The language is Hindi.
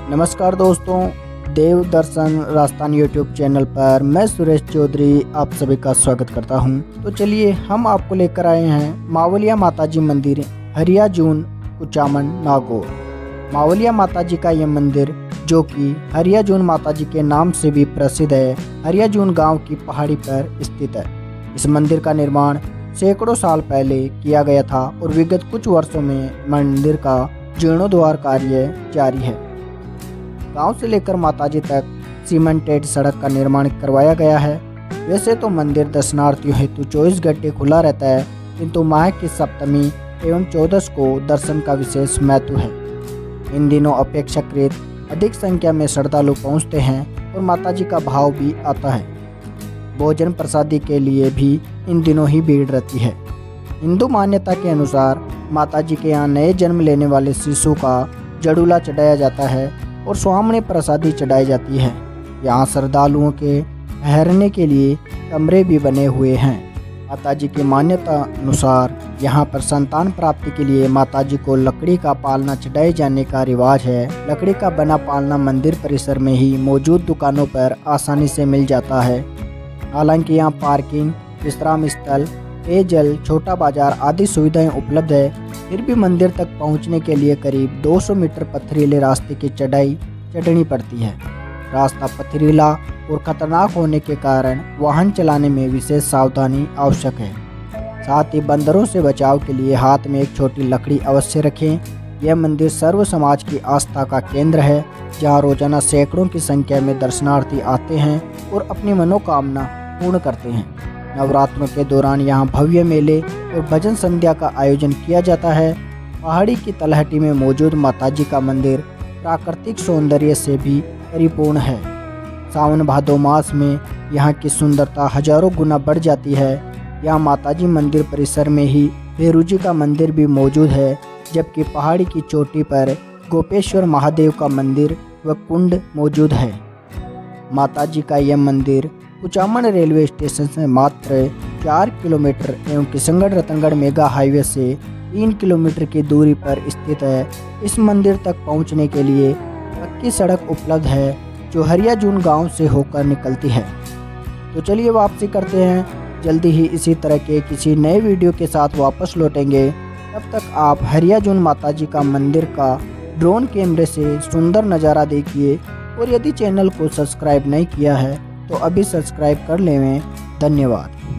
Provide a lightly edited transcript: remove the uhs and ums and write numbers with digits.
नमस्कार दोस्तों, देव दर्शन राजस्थान यूट्यूब चैनल पर मैं सुरेश चौधरी आप सभी का स्वागत करता हूं। तो चलिए हम आपको लेकर आए हैं मावलिया माताजी मंदिर हरिया जून कुचामन नागौर। मावलिया माताजी का यह मंदिर जो कि हरिया जून माताजी के नाम से भी प्रसिद्ध है, हरिया जून गाँव की पहाड़ी पर स्थित है। इस मंदिर का निर्माण सैकड़ों साल पहले किया गया था और विगत कुछ वर्षों में मंदिर का जीर्णोद्धार कार्य जारी है। गांव से लेकर माताजी तक सीमेंटेड सड़क का निर्माण करवाया गया है। वैसे तो मंदिर दर्शनार्थियों हेतु 24 घंटे खुला रहता है, किंतु माह की सप्तमी एवं 14 को दर्शन का विशेष महत्व है। इन दिनों अपेक्षाकृत अधिक संख्या में श्रद्धालु पहुंचते हैं और माताजी का भाव भी आता है। भोजन प्रसादी के लिए भी इन दिनों ही भीड़ रहती है। हिंदू मान्यता के अनुसार माताजी के यहाँ नए जन्म लेने वाले शिशु का जड़ूला चढ़ाया जाता है और स्वामने प्रसादी चढ़ाई जाती है। यहाँ श्रद्धालुओं के ठहरने के लिए कमरे भी बने हुए हैं। माताजी की मान्यता अनुसार यहाँ पर संतान प्राप्ति के लिए माताजी को लकड़ी का पालना चढ़ाए जाने का रिवाज है। लकड़ी का बना पालना मंदिर परिसर में ही मौजूद दुकानों पर आसानी से मिल जाता है। हालांकि यहाँ पार्किंग, विश्राम स्थल, पेयजल, छोटा बाजार आदि सुविधाएं उपलब्ध है। फिर भी मंदिर तक पहुंचने के लिए करीब 200 मीटर पथरीले रास्ते की चढ़ाई चढ़नी पड़ती है। रास्ता पथरीला और खतरनाक होने के कारण वाहन चलाने में विशेष सावधानी आवश्यक है। साथ ही बंदरों से बचाव के लिए हाथ में एक छोटी लकड़ी अवश्य रखें। यह मंदिर सर्व समाज की आस्था का केंद्र है, जहाँ रोजाना सैकड़ों की संख्या में दर्शनार्थी आते हैं और अपनी मनोकामना पूर्ण करते हैं। नवरात्रों के दौरान यहाँ भव्य मेले और भजन संध्या का आयोजन किया जाता है। पहाड़ी की तलहटी में मौजूद माताजी का मंदिर प्राकृतिक सौंदर्य से भी परिपूर्ण है। सावन भादो मास में यहाँ की सुंदरता हजारों गुना बढ़ जाती है। यहाँ माताजी मंदिर परिसर में ही भेरूजी का मंदिर भी मौजूद है, जबकि पहाड़ी की चोटी पर गोपेश्वर महादेव का मंदिर व कुंड मौजूद है। माताजी का यह मंदिर कुचामन रेलवे स्टेशन से मात्र 4 किलोमीटर एवं किशनगढ़ रतनगढ़ मेगा हाईवे से 3 किलोमीटर की दूरी पर स्थित है। इस मंदिर तक पहुंचने के लिए पक्की सड़क उपलब्ध है जो हरिया जून गांव से होकर निकलती है। तो चलिए वापसी करते हैं। जल्दी ही इसी तरह के किसी नए वीडियो के साथ वापस लौटेंगे। तब तक आप हरिया जून माताजी का मंदिर का ड्रोन कैमरे से सुंदर नज़ारा देखिए और यदि चैनल को सब्सक्राइब नहीं किया है तो अभी सब्सक्राइब कर लें। धन्यवाद।